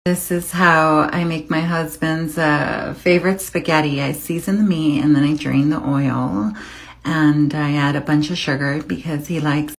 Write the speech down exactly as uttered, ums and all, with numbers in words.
This is how I make my husband's uh, favorite spaghetti. I season the meat and then I drain the oil and I add a bunch of sugar because he likes